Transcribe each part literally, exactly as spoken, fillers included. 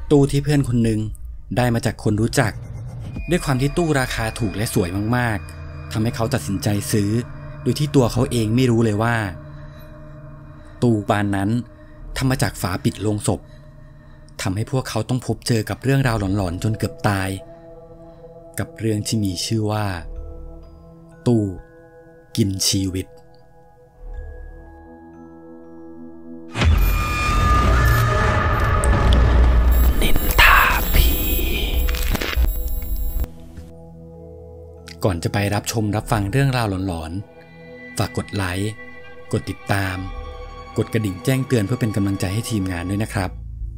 ตู้ที่เพื่อนคนหนึ่งได้มาจากคนรู้จักด้วยความที่ตู้ราคาถูกและสวยมากๆทำให้เขาตัดสินใจซื้อโดยที่ตัวเขาเองไม่รู้เลยว่าตู้บานนั้นทำมาจากฝาปิดโลงศพทำให้พวกเขาต้องพบเจอกับเรื่องราวหลอนๆจนเกือบตายกับเรื่องที่มีชื่อว่าตู้กินชีวิตนินทาผีก่อนจะไปรับชมรับฟังเรื่องราวหลอนๆฝากกดไลค์กดติดตามกดกระดิ่งแจ้งเตือนเพื่อเป็นกำลังใจให้ทีมงานด้วยนะครับ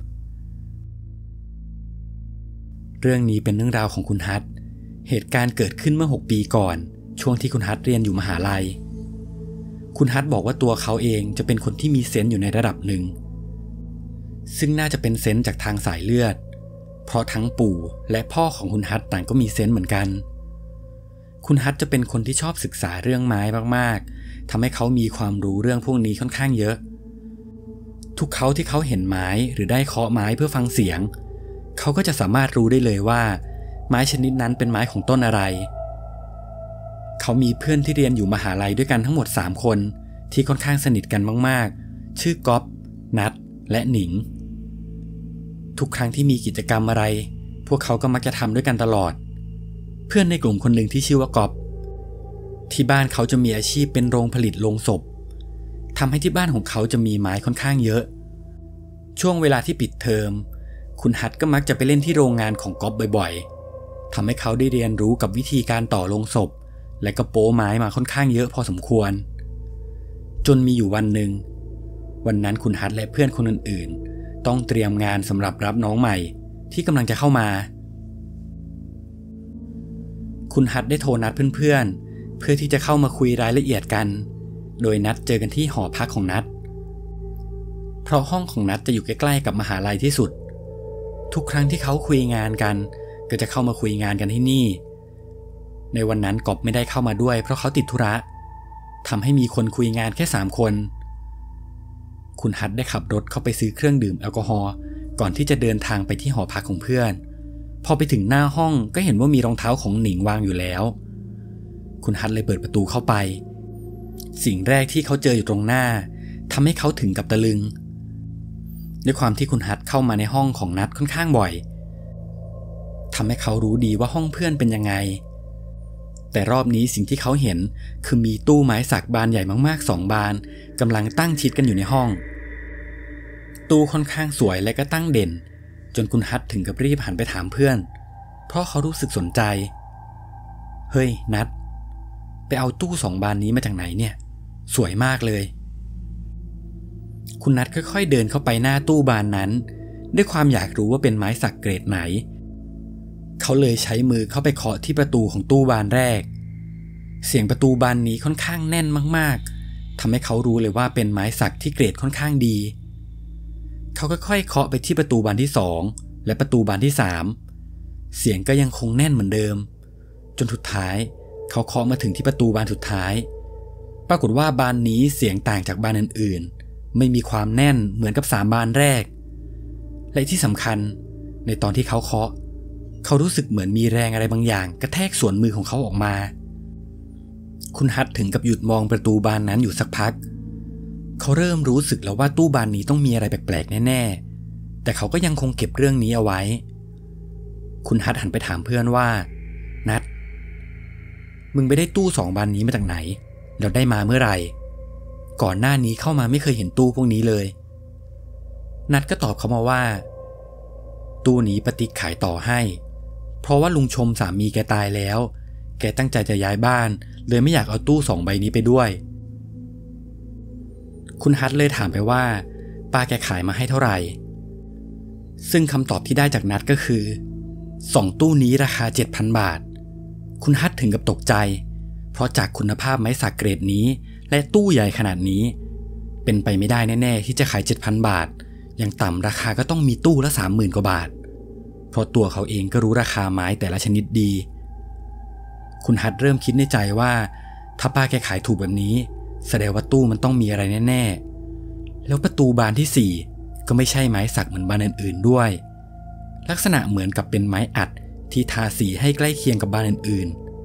เรื่องนี้เป็นเรื่องราวของคุณฮัทเหตุการณ์เกิดขึ้นเมื่อหกปีก่อนช่วงที่คุณฮัทเรียนอยู่มหาลัยคุณฮัทบอกว่าตัวเขาเองจะเป็นคนที่มีเซนส์อยู่ในระดับหนึ่งซึ่งน่าจะเป็นเซนส์จากทางสายเลือดเพราะทั้งปู่และพ่อของคุณฮัทต่างก็มีเซนส์เหมือนกันคุณฮัทจะเป็นคนที่ชอบศึกษาเรื่องไม้มากๆทำให้เขามีความรู้เรื่องพวกนี้ค่อนข้างเยอะทุกครั้งที่เขาเห็นไม้หรือได้เคาะไม้เพื่อฟังเสียงเขาก็จะสามารถรู้ได้เลยว่าไม้ชนิดนั้นเป็นไม้ของต้นอะไรเขามีเพื่อนที่เรียนอยู่มหาลัยด้วยกันทั้งหมดสามคนที่ค่อนข้างสนิทกันมากๆชื่อก๊อฟนัทและหนิงทุกครั้งที่มีกิจกรรมอะไรพวกเขาก็มักจะทำด้วยกันตลอดเพื่อนในกลุ่มคนหนึ่งที่ชื่อว่าก๊อฟที่บ้านเขาจะมีอาชีพเป็นโรงผลิตโลงศพทำให้ที่บ้านของเขาจะมีไม้ค่อนข้างเยอะช่วงเวลาที่ปิดเทอมคุณฮัทก็มักจะไปเล่นที่โรงงานของก๊อฟบ่อยๆทำให้เขาได้เรียนรู้กับวิธีการต่อโลงศพและก็โป้ไม้มาค่อนข้างเยอะพอสมควรจนมีอยู่วันหนึ่งวันนั้นคุณฮัทและเพื่อนคนอื่นๆต้องเตรียมงานสำหรับรับน้องใหม่ที่กำลังจะเข้ามาคุณฮัทได้โทรนัดเพื่อนๆเพื่อที่จะเข้ามาคุยรายละเอียดกันโดยนัดเจอกันที่หอพักของนัทเพราะห้องของนัทจะอยู่ใกล้ๆกับมหาลัยที่สุดทุกครั้งที่เขาคุยงานกันก็จะเข้ามาคุยงานกันที่นี่ในวันนั้นกอบไม่ได้เข้ามาด้วยเพราะเขาติดธุระทำให้มีคนคุยงานแค่สามคนคุณฮัทได้ขับรถเข้าไปซื้อเครื่องดื่มแอลกอฮอล์ก่อนที่จะเดินทางไปที่หอพักของเพื่อนพอไปถึงหน้าห้องก็เห็นว่ามีรองเท้าของหนิงวางอยู่แล้วคุณฮัทเลยเปิดประตูเข้าไปสิ่งแรกที่เขาเจออยู่ตรงหน้าทำให้เขาถึงกับตะลึงด้วยความที่คุณฮัทเข้ามาในห้องของนัทค่อนข้างบ่อยทำให้เขารู้ดีว่าห้องเพื่อนเป็นยังไงแต่รอบนี้สิ่งที่เขาเห็นคือมีตู้ไม้สักบานใหญ่มากๆสองบานกำลังตั้งชิดกันอยู่ในห้องตู้ค่อนข้างสวยและก็ตั้งเด่นจนคุณฮัทถึงกับรีบหันไปถามเพื่อนเพราะเขารู้สึกสนใจเฮ้ยนัทไปเอาตู้สองบานนี้มาจากไหนเนี่ยสวยมากเลยคุณนัทค่อยๆเดินเข้าไปหน้าตู้บานนั้นด้วยความอยากรู้ว่าเป็นไม้สักเกรดไหนเขาเลยใช้มือเข้าไปเคาะที่ประตูของตู้บานแรกเสียงประตูบานนี้ค่อนข้างแน่นมากๆทำให้เขารู้เลยว่าเป็นไม้สักที่เกรดค่อนข้างดีเขาก็ค่อยเคาะไปที่ประตูบานที่สองและประตูบานที่สามเสียงก็ยังคงแน่นเหมือนเดิมจนสุดท้ายเขาเคาะมาถึงที่ประตูบานสุดท้ายปรากฏว่าบานนี้เสียงต่างจากบานอื่นๆไม่มีความแน่นเหมือนกับสามบานแรกและที่สำคัญในตอนที่เขาเคาะเขารู้สึกเหมือนมีแรงอะไรบางอย่างกระแทกส่วนมือของเขาออกมาคุณฮัทถึงกับหยุดมองประตูบานนั้นอยู่สักพักเขาเริ่มรู้สึกแล้วว่าตู้บานนี้ต้องมีอะไรแปลกๆแน่ๆแต่เขาก็ยังคงเก็บเรื่องนี้เอาไว้คุณฮัทหันไปถามเพื่อนว่านัทมึงไปได้ตู้สองบานนี้มาจากไหนแล้วได้มาเมื่อไหร่ก่อนหน้านี้เข้ามาไม่เคยเห็นตู้พวกนี้เลยนัทก็ตอบเขามาว่าตู้นี้ปาติ๊กขายต่อให้เพราะว่าลุงชมสามีแกตายแล้วแกตั้งใจจะย้ายบ้านเลยไม่อยากเอาตู้สองใบนี้ไปด้วยคุณฮัทเลยถามไปว่าป้าแกขายมาให้เท่าไหร่ซึ่งคำตอบที่ได้จากนัทก็คือสองตู้นี้ราคา เจ็ดพัน บาทคุณฮัทถึงกับตกใจเพราะจากคุณภาพไม้สักเกรดนี้และตู้ใหญ่ขนาดนี้เป็นไปไม่ได้แน่ๆที่จะขาย เจ็ดพัน บาทอย่างต่ำราคาก็ต้องมีตู้ละ สามหมื่น กว่าบาทเพราะตัวเขาเองก็รู้ราคาไม้แต่ละชนิดดีคุณฮัทเริ่มคิดในใจว่าถ้าป้าแกขายถูกแบบนี้แสดงว่าตู้มันต้องมีอะไรแน่ๆแล้วประตูบานที่สี่ก็ไม่ใช่ไม้สักเหมือนบานอื่นๆด้วยลักษณะเหมือนกับเป็นไม้อัดที่ทาสีให้ใกล้เคียงกับบ้านอื่น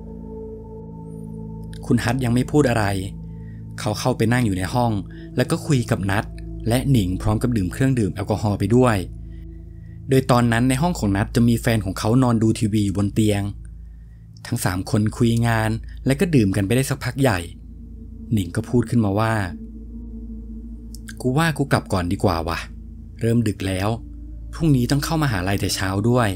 ๆคุณฮัทยังไม่พูดอะไรเขาเข้าไปนั่งอยู่ในห้องแล้วก็คุยกับนัทและหนิงพร้อมกับดื่มเครื่องดื่มแอลกอฮอล์ไปด้วยโดยตอนนั้นในห้องของนัทจะมีแฟนของเขานอนดูทีวีอยู่บนเตียงทั้งสามคนคุยงานและก็ดื่มกันไปได้สักพักใหญ่หนิงก็พูดขึ้นมาว่ากูว่ากูกลับก่อนดีกว่าวะเริ่มดึกแล้วพรุ่งนี้ต้องเข้ามหาลัยแต่เช้าด้วย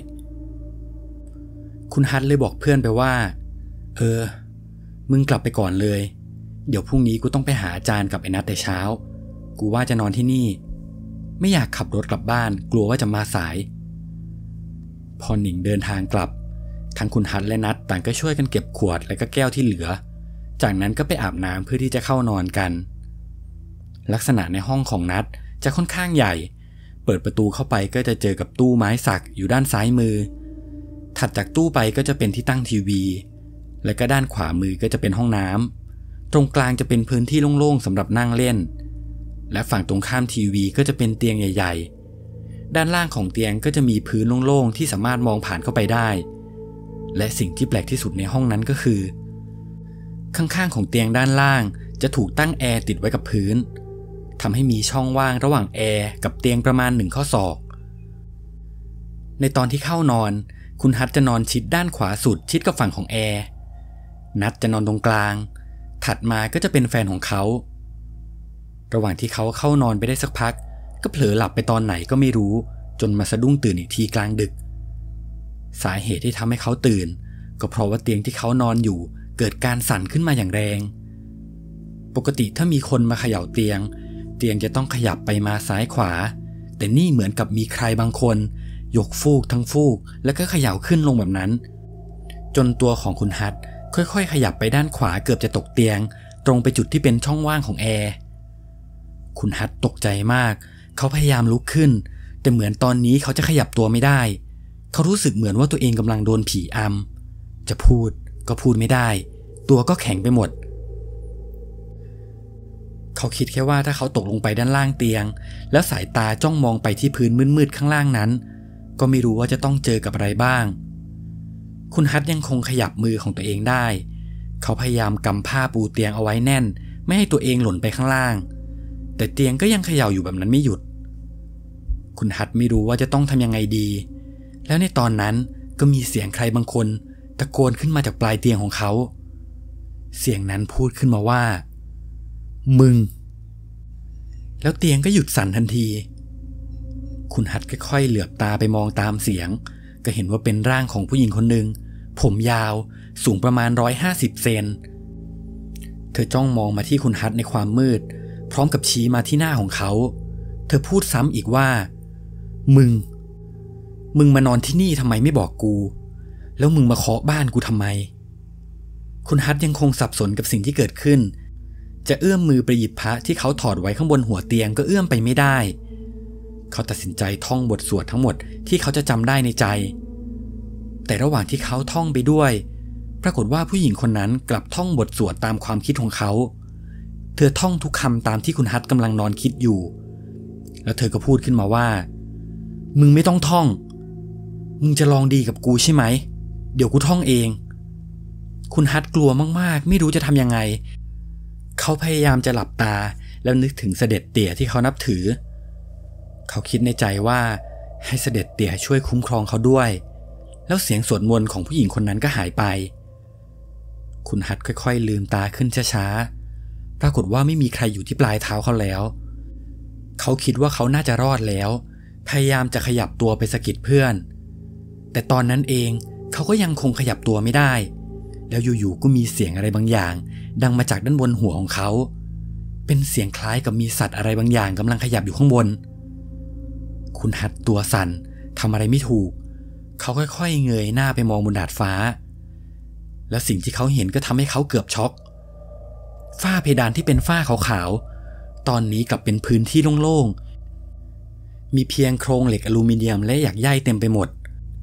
คุณฮัทเลยบอกเพื่อนไปว่าเออมึงกลับไปก่อนเลยเดี๋ยวพรุ่งนี้กูต้องไปหาอาจารย์กับไอ้นัทแต่เช้ากูว่าจะนอนที่นี่ไม่อยากขับรถกลับบ้านกลัวว่าจะมาสายพอหนิงเดินทางกลับทั้งคุณฮัทและนัทต่างก็ช่วยกันเก็บขวดและก็แก้วที่เหลือจากนั้นก็ไปอาบน้ำเพื่อที่จะเข้านอนกันลักษณะในห้องของนัทจะค่อนข้างใหญ่เปิดประตูเข้าไปก็จะเจอกับตู้ไม้สักอยู่ด้านซ้ายมือถัดจากตู้ไปก็จะเป็นที่ตั้งทีวีและก็ด้านขวามือก็จะเป็นห้องน้ำตรงกลางจะเป็นพื้นที่โล่งๆสำหรับนั่งเล่นและฝั่งตรงข้ามทีวีก็จะเป็นเตียงใหญ่ๆด้านล่างของเตียงก็จะมีพื้นโล่งๆที่สามารถมองผ่านเข้าไปได้และสิ่งที่แปลกที่สุดในห้องนั้นก็คือข้างๆของเตียงด้านล่างจะถูกตั้งแอร์ติดไว้กับพื้นทำให้มีช่องว่างระหว่างแอร์กับเตียงประมาณหนึ่งข้อศอกในตอนที่เข้านอนคุณฮัทจะนอนชิดด้านขวาสุดชิดกับฝั่งของแอร์นัทจะนอนตรงกลางถัดมาก็จะเป็นแฟนของเขาระหว่างที่เขาเข้านอนไปได้สักพักก็เผลอหลับไปตอนไหนก็ไม่รู้จนมาสะดุ้งตื่นอีกทีกลางดึกสาเหตุที่ทำให้เขาตื่นก็เพราะว่าเตียงที่เขานอนอยู่เกิดการสั่นขึ้นมาอย่างแรงปกติถ้ามีคนมาเขย่าเตียงเตียงจะต้องขยับไปมาซ้ายขวาแต่นี่เหมือนกับมีใครบางคนยกฟูกทั้งฟูกแล้วก็เขย่าขึ้นลงแบบนั้นจนตัวของคุณฮัทค่อยๆขยับไปด้านขวาเกือบจะตกเตียงตรงไปจุดที่เป็นช่องว่างของแอร์คุณฮัทตกใจมากเขาพยายามลุกขึ้นแต่เหมือนตอนนี้เขาจะขยับตัวไม่ได้เขารู้สึกเหมือนว่าตัวเองกำลังโดนผีอำจะพูดก็พูดไม่ได้ตัวก็แข็งไปหมดเขาคิดแค่ว่าถ้าเขาตกลงไปด้านล่างเตียงแล้วสายตาจ้องมองไปที่พื้นมืดๆข้างล่างนั้นก็ไม่รู้ว่าจะต้องเจอกับอะไรบ้างคุณฮัทยังคงขยับมือของตัวเองได้เขาพยายามกำผ้าปูเตียงเอาไว้แน่นไม่ให้ตัวเองหล่นไปข้างล่างแต่เตียงก็ยังเขย่าอยู่แบบนั้นไม่หยุดคุณฮัทไม่รู้ว่าจะต้องทำยังไงดีแล้วในตอนนั้นก็มีเสียงใครบางคนตะโกนขึ้นมาจากปลายเตียงของเขาเสียงนั้นพูดขึ้นมาว่ามึงแล้วเตียงก็หยุดสั่นทันทีคุณฮัทค่อยๆเหลือบตาไปมองตามเสียงก็เห็นว่าเป็นร่างของผู้หญิงคนหนึ่งผมยาวสูงประมาณหนึ่งร้อยห้าสิบเซนเธอจ้องมองมาที่คุณฮัทในความมืดพร้อมกับชี้มาที่หน้าของเขาเธอพูดซ้ำอีกว่ามึงมึงมานอนที่นี่ทำไมไม่บอกกูแล้วมึงมาเคาะบ้านกูทำไมคุณฮัทยังคงสับสนกับสิ่งที่เกิดขึ้นจะเอื้อมมือไปหยิบพระที่เขาถอดไว้ข้างบนหัวเตียงก็เอื้อมไปไม่ได้เขาตัดสินใจท่องบทสวดทั้งหมดที่เขาจะจำได้ในใจแต่ระหว่างที่เขาท่องไปด้วยปรากฏว่าผู้หญิงคนนั้นกลับท่องบทสวดตามความคิดของเขาเธอท่องทุกคำตามที่คุณฮัทกำลังนอนคิดอยู่แล้วเธอก็พูดขึ้นมาว่ามึงไม่ต้องท่องมึงจะลองดีกับกูใช่ไหมเดี๋ยวกูท่องเองคุณฮัทกลัวมากๆไม่รู้จะทำยังไงเขาพยายามจะหลับตาแล้วนึกถึงเสด็จเตี่ยที่เขานับถือเขาคิดในใจว่าให้เสด็จเตี่ยช่วยคุ้มครองเขาด้วยแล้วเสียงสวดมนต์ของผู้หญิงคนนั้นก็หายไปคุณฮัทค่อยๆลืมตาขึ้นช้าๆปรากฏว่าไม่มีใครอยู่ที่ปลายเท้าเขาแล้วเขาคิดว่าเขาน่าจะรอดแล้วพยายามจะขยับตัวไปสะกิดเพื่อนแต่ตอนนั้นเองเขาก็ยังคงขยับตัวไม่ได้แล้วอยู่ๆก็มีเสียงอะไรบางอย่างดังมาจากด้านบนหัวของเขาเป็นเสียงคล้ายกับมีสัตว์อะไรบางอย่างกำลังขยับอยู่ข้างบนคุณฮัทตัวสั่นทำอะไรไม่ถูกเขาค่อยๆเงยหน้าไปมองบนดาดฟ้าและสิ่งที่เขาเห็นก็ทำให้เขาเกือบช็อกฝ้าเพดานที่เป็นฝ้าขาวๆตอนนี้กลับเป็นพื้นที่โล่งๆมีเพียงโครงเหล็กอลูมิเนียมและหยักใยเต็มไปหมด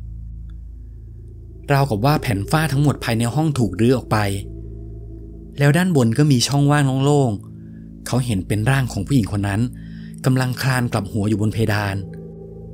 ราวกับว่าแผ่นฝ้าทั้งหมดภายในห้องถูกรื้อออกไปแล้วด้านบนก็มีช่องว่างโล่งๆเขาเห็นเป็นร่างของผู้หญิงคนนั้นกำลังคลานกลับหัวอยู่บนเพดาน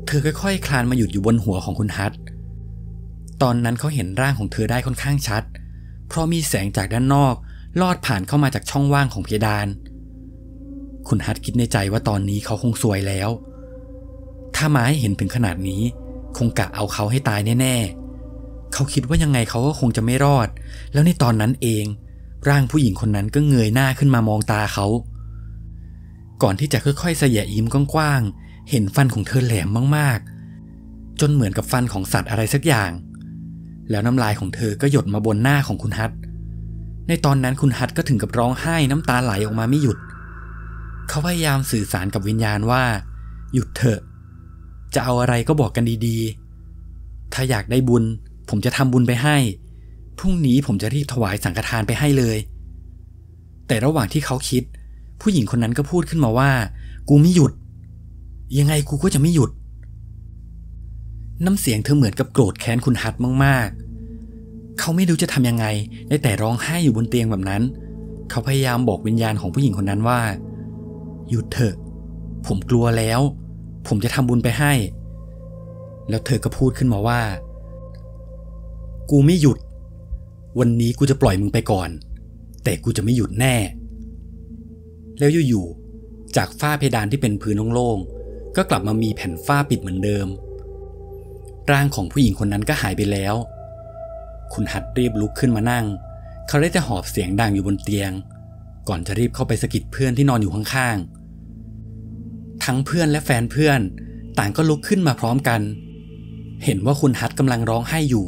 เธอค่อยๆคลานมาหยุดอยู่บนหัวของคุณฮัทตอนนั้นเขาเห็นร่างของเธอได้ค่อนข้างชัดเพราะมีแสงจากด้านนอกลอดผ่านเข้ามาจากช่องว่างของเพดานคุณฮัทคิดในใจว่าตอนนี้เขาคงซวยแล้วถ้ามาให้เห็นถึงขนาดนี้คงกะเอาเขาให้ตายแน่ๆเขาคิดว่ายังไงเขาก็คงจะไม่รอดแล้วในตอนนั้นเองร่างผู้หญิงคนนั้นก็เงยหน้าขึ้นมามองตาเขาก่อนที่จะค่อยๆสยะยิ้มกว้างๆเห็นฟันของเธอแหลมมากๆจนเหมือนกับฟันของสัตว์อะไรสักอย่างแล้วน้ำลายของเธอก็หยดมาบนหน้าของคุณฮัทในตอนนั้นคุณฮัทก็ถึงกับร้องไห้น้ำตาไหลออกมาไม่หยุดเขาพยายามสื่อสารกับวิญญาณว่าหยุดเถอะจะเอาอะไรก็บอกกันดีๆถ้าอยากได้บุญผมจะทำบุญไปให้พรุ่งนี้ผมจะรีบถวายสังฆทานไปให้เลยแต่ระหว่างที่เขาคิดผู้หญิงคนนั้นก็พูดขึ้นมาว่ากูไม่หยุดยังไงกูก็จะไม่หยุดน้ำเสียงเธอเหมือนกับโกรธแค้นคุณฮัทมากๆเขาไม่รู้จะทำยังไงได้แต่ร้องไห้อยู่บนเตียงแบบนั้นเขาพยายามบอกวิญญาณของผู้หญิงคนนั้นว่าหยุดเถอะผมกลัวแล้วผมจะทำบุญไปให้แล้วเธอก็พูดขึ้นมาว่ากูไม่หยุดวันนี้กูจะปล่อยมึงไปก่อนแต่กูจะไม่หยุดแน่แล้วอยู่ๆจากฝ้าเพดานที่เป็นพื้นโล่งๆก็กลับมามีแผ่นฝ้าปิดเหมือนเดิมร่างของผู้หญิงคนนั้นก็หายไปแล้วคุณฮัทรีบลุกขึ้นมานั่งเขาได้แต่หอบเสียงดังอยู่บนเตียงก่อนจะรีบเข้าไปสะกิดเพื่อนที่นอนอยู่ข้างๆทั้งเพื่อนและแฟนเพื่อนต่างก็ลุกขึ้นมาพร้อมกันเห็นว่าคุณฮัทกำลังร้องไห้อยู่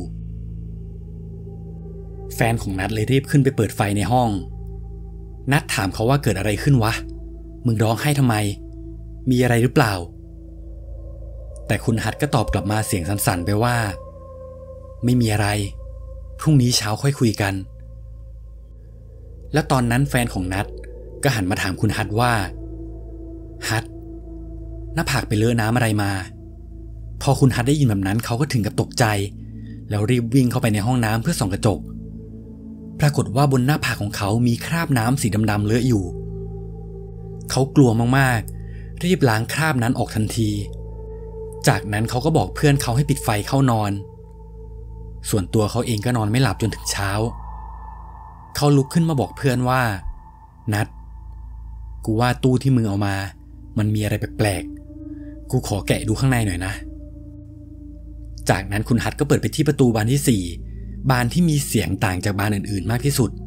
แฟนของนัทเลยรีบขึ้นไปเปิดไฟในห้องนัทถามเขาว่าเกิดอะไรขึ้นวะมึงร้องไห้ทำไมมีอะไรหรือเปล่าแต่คุณฮัทก็ตอบกลับมาเสียงสั่นๆไปว่าไม่มีอะไรพรุ่งนี้เช้าค่อยคุยกันแล้วตอนนั้นแฟนของนัทก็หันมาถามคุณฮัทว่าฮัทหน้าผากไปเลอะน้ำอะไรมาพอคุณฮัทได้ยินแบบนั้นเขาก็ถึงกับตกใจแล้วรีบวิ่งเข้าไปในห้องน้ำเพื่อส่องกระจกปรากฏว่าบนหน้าผากของเขามีคราบน้ำสีดำๆเลอะอยู่เขากลัวมากๆรีบล้างคราบนั้นออกทันทีจากนั้นเขาก็บอกเพื่อนเขาให้ปิดไฟเข้านอนส่วนตัวเขาเองก็นอนไม่หลับจนถึงเช้าเขาลุกขึ้นมาบอกเพื่อนว่านัทกูว่าตู้ที่มึงเอามามันมีอะไรแปลกๆกูขอแกะดูข้างในหน่อยนะจากนั้นคุณฮัทก็เปิดไปที่ประตูบานที่สี่บานที่มีเสียงต่างจากบานอื่นๆมากที่สุด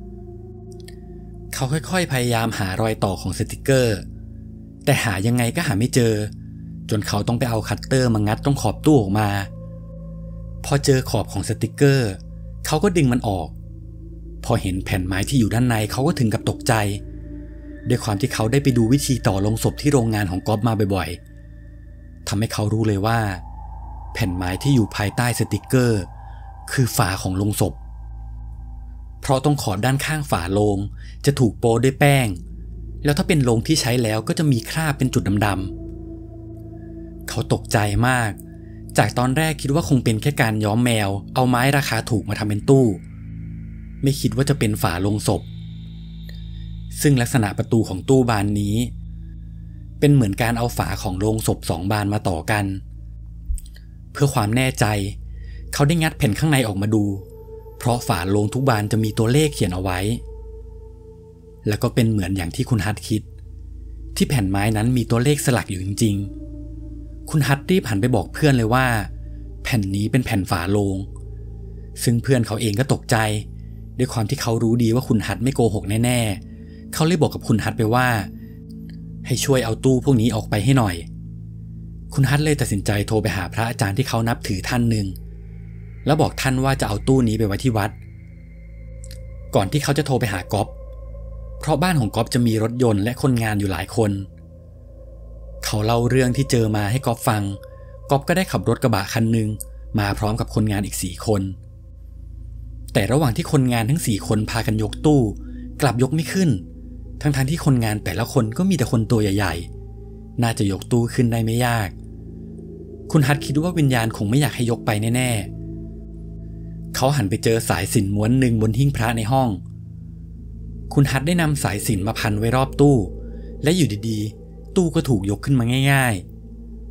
เขาค่อยๆพยายามหารอยต่อของสติกเกอร์แต่หายังไงก็หาไม่เจอจนเขาต้องไปเอาคัตเตอร์มางัดตรงขอบตู้ออกมาพอเจอขอบของสติกเกอร์เขาก็ดึงมันออกพอเห็นแผ่นไม้ที่อยู่ด้านในเขาก็ถึงกับตกใจด้วยความที่เขาได้ไปดูวิธีต่อลงศพที่โรงงานของก๊อฟมาบ่อยๆทำให้เขารู้เลยว่าแผ่นไม้ที่อยู่ภายใต้สติกเกอร์คือฝาของโลงศพเพราะตรงขอบด้านข้างฝาโลงจะถูกโปะด้วยแป้งแล้วถ้าเป็นโลงที่ใช้แล้วก็จะมีคราบเป็นจุดดำๆเขาตกใจมากจากตอนแรกคิดว่าคงเป็นแค่การย้อมแมวเอาไม้ราคาถูกมาทำเป็นตู้ไม่คิดว่าจะเป็นฝาโลงศพซึ่งลักษณะประตูของตู้บานนี้เป็นเหมือนการเอาฝาของโลงศพสองบานมาต่อกันเพื่อความแน่ใจเขาได้งัดแผ่นข้างในออกมาดูเพราะฝาโลงทุกบานจะมีตัวเลขเขียนเอาไว้แล้วก็เป็นเหมือนอย่างที่คุณฮัทคิดที่แผ่นไม้นั้นมีตัวเลขสลักอยู่จริงๆคุณฮัทรีบหันไปบอกเพื่อนเลยว่าแผ่นนี้เป็นแผ่นฝาโลงซึ่งเพื่อนเขาเองก็ตกใจด้วยความที่เขารู้ดีว่าคุณฮัทไม่โกหกแน่ๆเขาเลยบอกกับคุณฮัทไปว่าให้ช่วยเอาตู้พวกนี้ออกไปให้หน่อยคุณฮัทเลยตัดสินใจโทรไปหาพระอาจารย์ที่เขานับถือท่านหนึ่งแล้วบอกท่านว่าจะเอาตู้นี้ไปไว้ที่วัดก่อนที่เขาจะโทรไปหาก๊อฟเพราะบ้านของก๊อฟจะมีรถยนต์และคนงานอยู่หลายคนเขาเล่าเรื่องที่เจอมาให้ก๊อฟฟังก๊อฟก็ได้ขับรถกระบะคันหนึ่งมาพร้อมกับคนงานอีกสี่คนแต่ระหว่างที่คนงานทั้งสี่คนพากันยกตู้กลับยกไม่ขึ้นทั้งๆ ท, ที่คนงานแต่ละคนก็มีแต่คนตัวใหญ่ๆน่าจะยกตู้ขึ้นได้ไม่ยากคุณฮัทคิดว่าวิญญาณคงไม่อยากให้ยกไปแน่ๆเขาหันไปเจอสายสิญจน์ม้วนหนึ่งบนหิ้งพระในห้องคุณฮัทได้นำสายสิญจน์มาพันไว้รอบตู้และอยู่ดีๆตู้ก็ถูกยกขึ้นมาง่ายๆ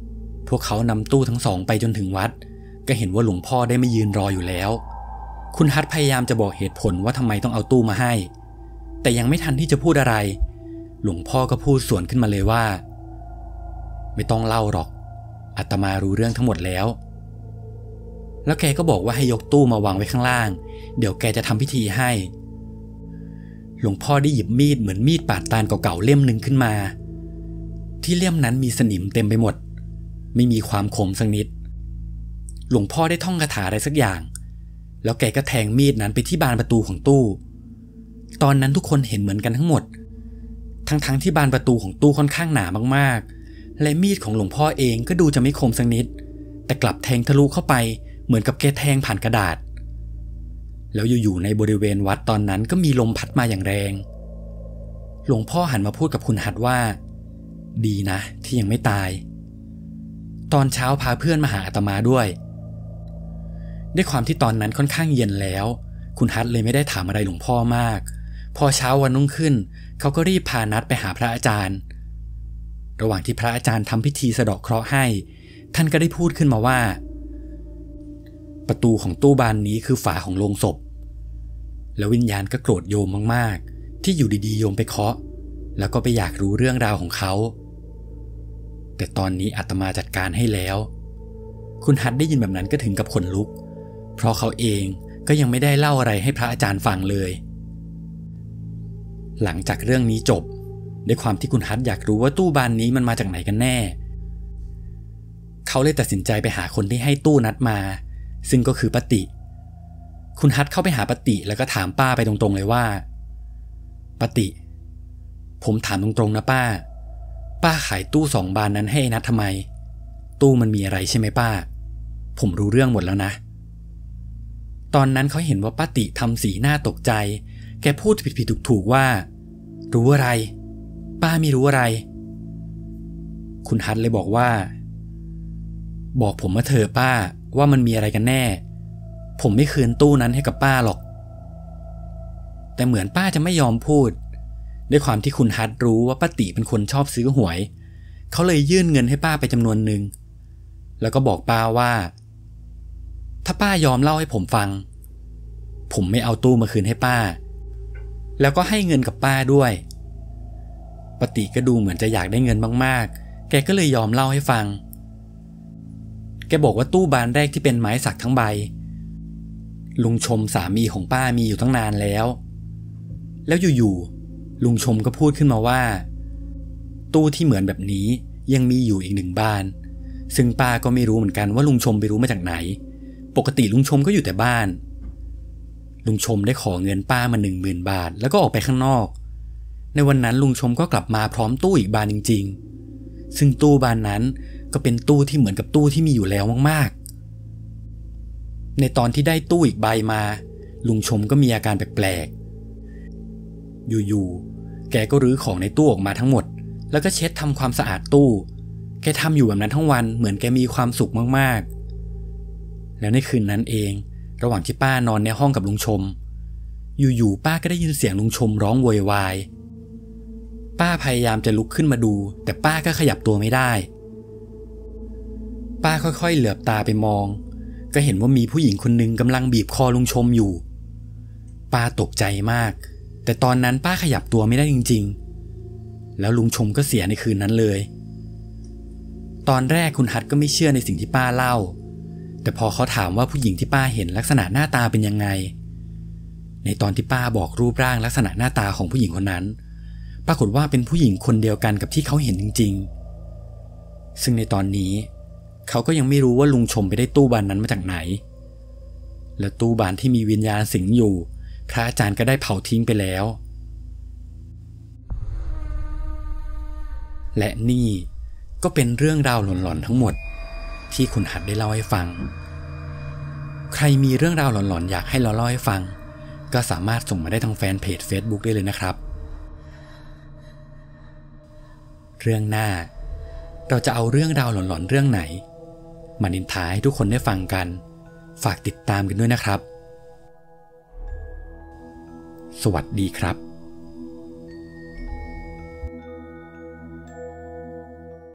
พวกเขานำตู้ทั้งสองไปจนถึงวัดก็เห็นว่าหลวงพ่อได้มายืนรออยู่แล้วคุณฮัทพยายามจะบอกเหตุผลว่าทำไมต้องเอาตู้มาให้แต่ยังไม่ทันที่จะพูดอะไรหลวงพ่อก็พูดสวนขึ้นมาเลยว่าไม่ต้องเล่าหรอกอาตมารู้เรื่องทั้งหมดแล้วแล้วแกก็บอกว่าให้ยกตู้มาวางไว้ข้างล่างเดี๋ยวแกจะทำพิธีให้หลวงพ่อได้หยิบมีดเหมือนมีดปาดตาลเก่าๆเล่มหนึ่งขึ้นมาที่เล่มนั้นมีสนิมเต็มไปหมดไม่มีความคมสักนิดหลวงพ่อได้ท่องคาถาอะไรสักอย่างแล้วแกก็แทงมีดนั้นไปที่บานประตูของตู้ตอนนั้นทุกคนเห็นเหมือนกันทั้งหมดทั้งๆ ท, ที่บานประตูของตู้ค่อนข้างหนามากๆและมีดของหลวงพ่อเองก็ดูจะไม่คมสักนิดแต่กลับแทงทะลุเข้าไปเหมือนกับแกแทงผ่านกระดาษแล้วอยู่ๆในบริเวณวัดตอนนั้นก็มีลมพัดมาอย่างแรงหลวงพ่อหันมาพูดกับคุณฮัทว่าดีนะที่ยังไม่ตายตอนเช้าพาเพื่อนมาหาอาตมาด้วยด้วยความที่ตอนนั้นค่อนข้างเย็นแล้วคุณฮัทเลยไม่ได้ถามอะไรหลวงพ่อมากพอเช้าวันรุ่งขึ้นเขาก็รีบพานัดไปหาพระอาจารย์ระหว่างที่พระอาจารย์ทำพิธีสะเดาะเคราะห์ให้ท่านก็ได้พูดขึ้นมาว่าประตูของตู้บานนี้คือฝาของโลงศพแล้ววิญญาณก็โกรธโยมมากๆที่อยู่ดีๆโยมไปเคาะแล้วก็ไปอยากรู้เรื่องราวของเขาแต่ตอนนี้อาตมาจัดการให้แล้วคุณฮัทได้ยินแบบนั้นก็ถึงกับขนลุกเพราะเขาเองก็ยังไม่ได้เล่าอะไรให้พระอาจารย์ฟังเลยหลังจากเรื่องนี้จบด้วยความที่คุณฮัทอยากรู้ว่าตู้บานนี้มันมาจากไหนกันแน่เขาเลยตัดสินใจไปหาคนที่ให้ตู้นัดมาซึ่งก็คือป้าติคุณฮัทเข้าไปหาป้าติแล้วก็ถามป้าไปตรงๆเลยว่าป้าติผมถามตรงๆนะป้าป้าขายตู้สองบานนั้นให้นัดทำไมตู้มันมีอะไรใช่ไหมป้าผมรู้เรื่องหมดแล้วนะตอนนั้นเขาเห็นว่าป้าติทำสีหน้าตกใจแกพูดผิดๆถูกๆว่ารู้อะไรป้าไม่รู้อะไรคุณฮัทเลยบอกว่าบอกผมมาเถอะป้าว่ามันมีอะไรกันแน่ผมไม่คืนตู้นั้นให้กับป้าหรอกแต่เหมือนป้าจะไม่ยอมพูดด้วยความที่คุณฮัทรู้ว่าป้าติเป็นคนชอบซื้อหวยเขาเลยยื่นเงินให้ป้าไปจำนวนหนึ่งแล้วก็บอกป้าว่าถ้าป้ายอมเล่าให้ผมฟังผมไม่เอาตู้มาคืนให้ป้าแล้วก็ให้เงินกับป้าด้วยป้าติก็ดูเหมือนจะอยากได้เงินมากๆแกก็เลยยอมเล่าให้ฟังแกบอกว่าตู้บานแรกที่เป็นไม้สักทั้งใบลุงชมสามีของป้ามีอยู่ตั้งนานแล้วแล้วอยู่ๆลุงชมก็พูดขึ้นมาว่าตู้ที่เหมือนแบบนี้ยังมีอยู่อีกหนึ่งบานซึ่งป้าก็ไม่รู้เหมือนกันว่าลุงชมไปรู้มาจากไหนปกติลุงชมก็อยู่แต่บ้านลุงชมได้ขอเงินป้ามาหนึ่งหมื่นบาทแล้วก็ออกไปข้างนอกในวันนั้นลุงชมก็กลับมาพร้อมตู้อีกบานจริงๆซึ่งตู้บานนั้นก็เป็นตู้ที่เหมือนกับตู้ที่มีอยู่แล้วมากๆในตอนที่ได้ตู้อีกใบมาลุงชมก็มีอาการแปลกๆอยู่ๆแกก็รื้อของในตู้ออกมาทั้งหมดแล้วก็เช็ดทำความสะอาดตู้แกทำอยู่แบบนั้นทั้งวันเหมือนแกมีความสุขมากๆแล้วในคืนนั้นเองระหว่างที่ป้านอนในห้องกับลุงชมอยู่ๆป้าก็ได้ยินเสียงลุงชมร้องโวยวายป้าพยายามจะลุกขึ้นมาดูแต่ป้าก็ขยับตัวไม่ได้ป้าค่อยๆเหลือบตาไปมองก็เห็นว่ามีผู้หญิงคนหนึ่งกำลังบีบคอลุงชมอยู่ป้าตกใจมากแต่ตอนนั้นป้าขยับตัวไม่ได้จริงๆแล้วลุงชมก็เสียในคืนนั้นเลยตอนแรกคุณฮัทก็ไม่เชื่อในสิ่งที่ป้าเล่าแต่พอเขาถามว่าผู้หญิงที่ป้าเห็นลักษณะหน้าตาเป็นยังไงในตอนที่ป้าบอกรูปร่างลักษณะหน้าตาของผู้หญิงคนนั้นปรากฏว่าเป็นผู้หญิงคนเดียวกันกับที่เขาเห็นจริงๆซึ่งในตอนนี้เขาก็ยังไม่รู้ว่าลุงชมไปได้ตู้บานนั้นมาจากไหนและตู้บานที่มีวิญญาณสิงอยู่พระอาจารย์ก็ได้เผาทิ้งไปแล้วและนี่ก็เป็นเรื่องราวหลอนๆทั้งหมดที่คุณฮัทได้เล่าให้ฟังใครมีเรื่องราวหลอนๆอยากให้เราเล่าให้ฟังก็สามารถส่งมาได้ทางแฟนเพจ Facebook ได้เลยนะครับเรื่องหน้าเราจะเอาเรื่องราวหลอนๆเรื่องไหนมานินทาให้ทุกคนได้ฟังกันฝากติดตามกันด้วยนะครับสวัสดีครับ